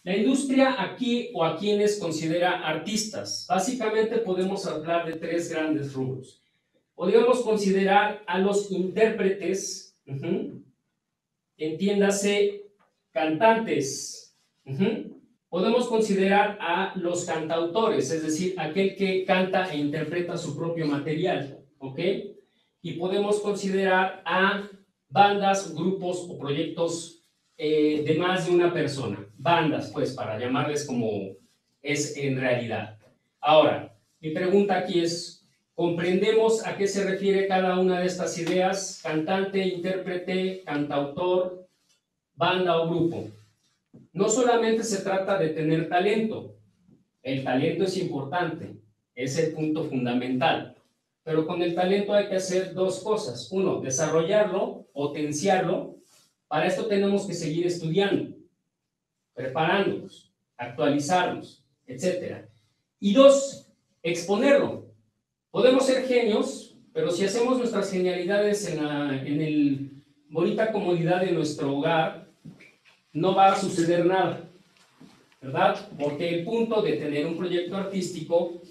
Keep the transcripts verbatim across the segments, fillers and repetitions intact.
La industria aquí o a quienes considera artistas. Básicamente podemos hablar de tres grandes rubros. Podríamos considerar a los intérpretes, uh-huh, entiéndase cantantes. Uh-huh. Podemos considerar a los cantautores, es decir, aquel que canta e interpreta su propio material, ¿ok? Y podemos considerar a bandas, grupos o proyectos eh, de más de una persona, bandas, pues, para llamarles como es en realidad. Ahora, mi pregunta aquí es, ¿comprendemos a qué se refiere cada una de estas ideas? Cantante, intérprete, cantautor, banda o grupo. No solamente se trata de tener talento, el talento es importante, es el punto fundamental, pero con el talento hay que hacer dos cosas. Uno, desarrollarlo, potenciarlo. Para esto tenemos que seguir estudiando, preparándonos, actualizarnos, etcétera. Y dos, exponerlo. Podemos ser genios, pero si hacemos nuestras genialidades en la en el bonita comodidad de nuestro hogar, no va a suceder nada, ¿verdad? Porque el punto de tener un proyecto artístico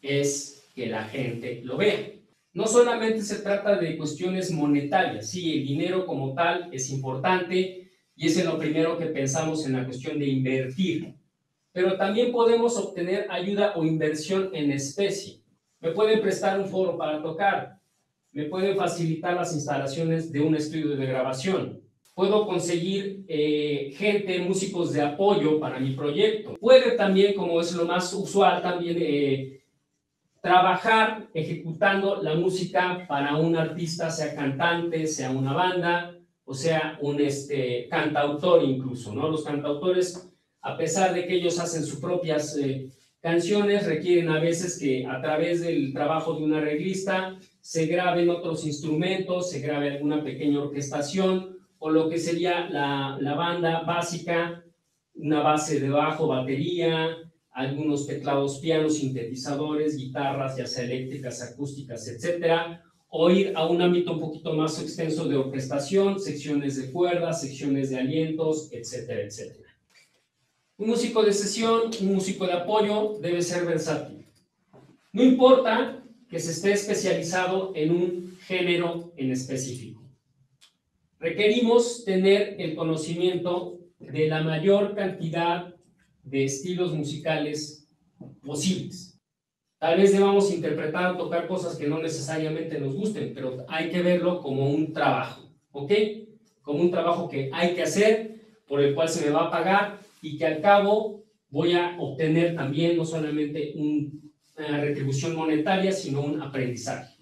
es que la gente lo vea. No solamente se trata de cuestiones monetarias, sí, el dinero como tal es importante y es en lo primero que pensamos en la cuestión de invertir, pero también podemos obtener ayuda o inversión en especie. Me pueden prestar un foro para tocar, me pueden facilitar las instalaciones de un estudio de grabación, puedo conseguir eh, gente, músicos de apoyo para mi proyecto. Puede también, como es lo más usual, también eh, trabajar ejecutando la música para un artista, sea cantante, sea una banda, o sea un este, cantautor incluso, ¿no? Los cantautores, a pesar de que ellos hacen sus propias eh, canciones, requieren a veces que a través del trabajo de un arreglista se graben otros instrumentos, se grabe alguna pequeña orquestación, o lo que sería la, la banda básica, una base de bajo, batería, algunos teclados, pianos, sintetizadores, guitarras, ya sea eléctricas, acústicas, etcétera, o ir a un ámbito un poquito más extenso de orquestación, secciones de cuerdas, secciones de alientos, etcétera, etcétera. Un músico de sesión, un músico de apoyo debe ser versátil. No importa que se esté especializado en un género en específico. Requerimos tener el conocimiento de la mayor cantidad de estilos musicales posibles. Tal vez debamos interpretar o tocar cosas que no necesariamente nos gusten, pero hay que verlo como un trabajo, ¿ok? Como un trabajo que hay que hacer, por el cual se me va a pagar y que al cabo voy a obtener también no solamente un, una retribución monetaria, sino un aprendizaje.